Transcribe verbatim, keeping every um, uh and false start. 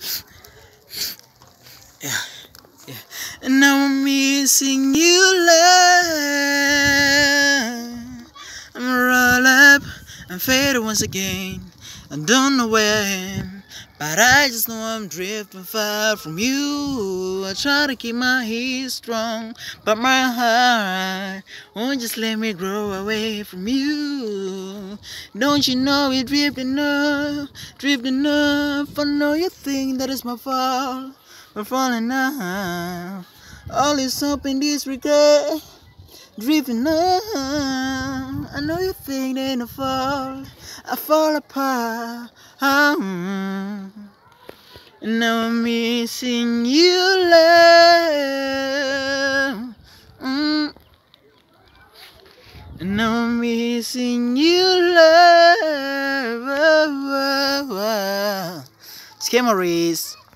Yeah, yeah. And now I'm missing you, love. I'm roll up and faded once again. I don't know where I am, but I just know I'm drifting far from you. I try to keep my head strong, but my heart won't just let me grow away from you. Don't you know we're drifting up, drifting up. I know you think that it's my fault. We're falling now. All is hope in this regret. Drifting up. I know you think they ain't a fall. I fall apart. Um, and now I'm missing you, love. Mm. And now I'm missing you, love. It's Cameron Reese.